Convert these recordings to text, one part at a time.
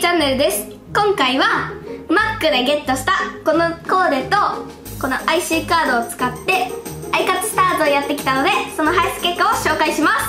ャンネルです。今回はマックでゲットしたこのコーデとこの IC カードを使ってアイカツスターズをやってきたので、その排出結果を紹介します。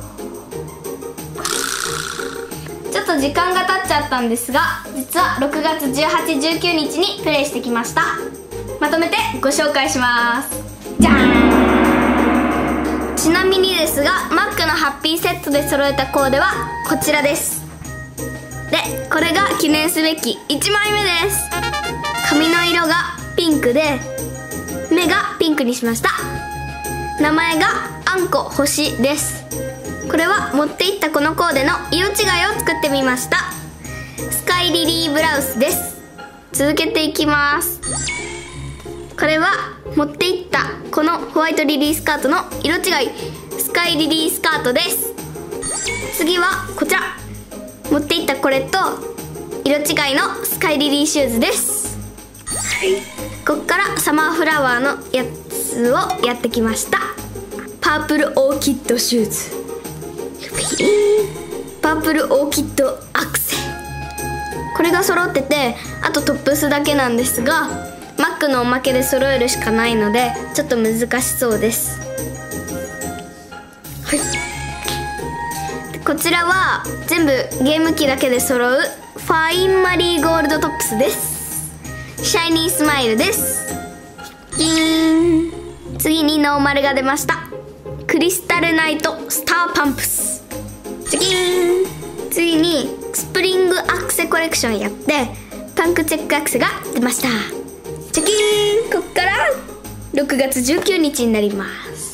ちょっと時間が経っちゃったんですが、実は6月18、19日にプレイしてきました。まとめてご紹介します。じゃーん。ちなみにですが、マックのハッピーセットで揃えたコーデはこちらです。で、これが記念すべき1枚目です。髪の色がピンクで、目がピンクにしました。名前があんこ星です。これは持っていったこのコーデの色違いを作ってみました。スカイリリーブラウスです。続けていきます。これは持っていったこのホワイトリリースカートの色違い、スカイリリースカートです。次はこちら、持っていったこれと色違いのスカイリリーシューズです。こっからサマーフラワーのやつをやってきました。パープルオーキッドシューズ、パープルオーキッドアクセ、これが揃ってて、あとトップスだけなんですが、マックのおまけで揃えるしかないのでちょっと難しそうです。はい、こちらは全部ゲーム機だけで揃うファインマリーゴールドトップスです。シャイニースマイルです。ギーン。次にノーマルが出ました。クリスタルナイトスターパンプス。チキーン。次にスプリングアクセコレクションやってパンクチェックアクセが出ました。チキーン。こっから6月19日になります。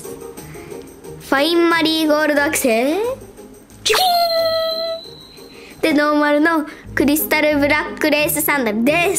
ファインマリーゴールドアクセチキーンで、ノーマルのクリスタルブラックレースサンダルです。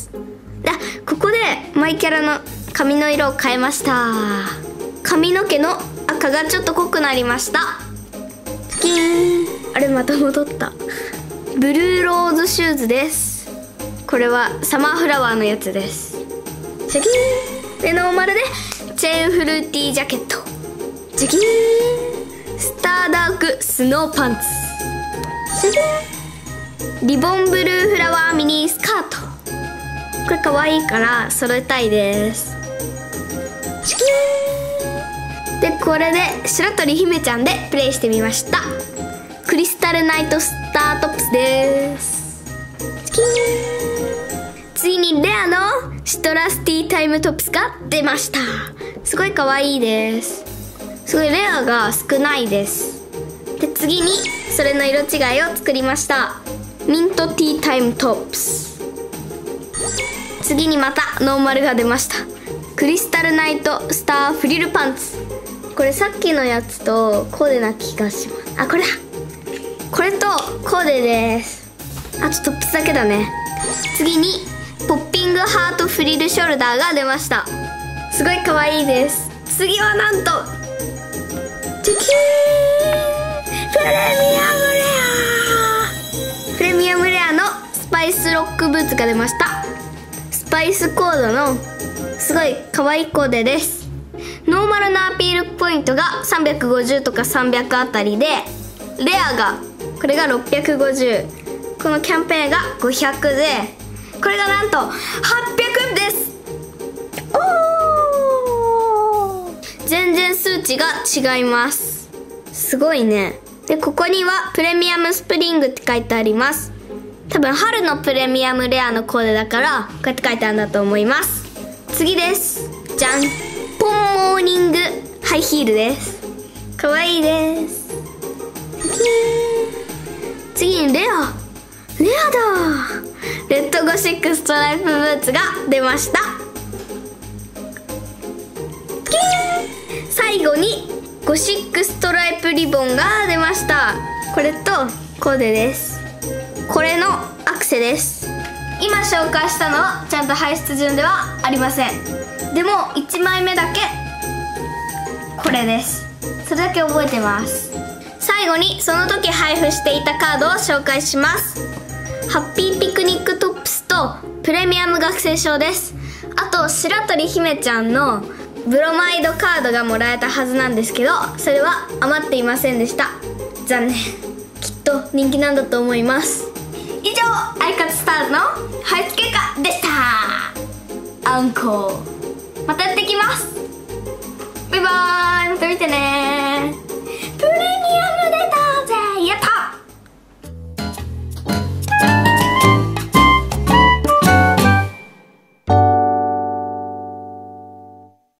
ここでマイキャラの髪の色を変えました。髪の毛の赤がちょっと濃くなりました。チキーン。あれ、また戻った。ブルーローズシューズです。これはサマーフラワーのやつです。チキーンで、ノーマルでチェーンフルーティージャケット。チキーン。スターダークスノーパンツ。チキーン。リボンブルーフラワーミニスカート。これかわいいから揃えたいです。チキーンで、これで白鳥姫ちゃんでプレイしてみました。クリスタルナイトスタートップスです。チキーン。次にレアのシトラスティータイムトップスが出ました。すごいかわいいです。すごいレアが少ないです。で、次にそれの色違いを作りました。ミントティータイムトップス。次にまたノーマルが出ました。クリスタルナイトスターフリルパンツ。これさっきのやつとコーデな気がします。あ、これだ。これとコーデです。あとトップスだけだね。次にポッピングハートフリルショルダーが出ました。すごい可愛いです。次はなんとチキーン。プレミアムレアのスパイスロックブーツが出ました。スパイスコードのすごい可愛いコーデです。ノーマルなアピールポイントが350とか300あたりで、レアがこれが650、このキャンペーンが500で、これがなんと800です。おー、全然数値が違います。すごいね。で、ここにはプレミアムスプリングって書いてあります。多分春のプレミアムレアのコーデだからこうやって書いてあるんだと思います。次です。じゃん。ポンモーニングハイヒールです。かわいいです。次にレアだ。レッドゴシックストライプブーツが出ました。最後にゴシックストライプリボンが出ました。これとコーデです。これのアクセです。今紹介したのはちゃんと排出順ではありません。でも1枚目だけこれです。それだけ覚えてます。最後にその時配布していたカードを紹介します。ハッピーピクニックトップスとプレミアム学生証です。あと白鳥姫ちゃんのブロマイドカードがもらえたはずなんですけど、それは余っていませんでした。残念。きっと人気なんだと思います。以上、 アイカツスターズの配付結果でした。あんこまたやってきます。バイバーイ、また見てね。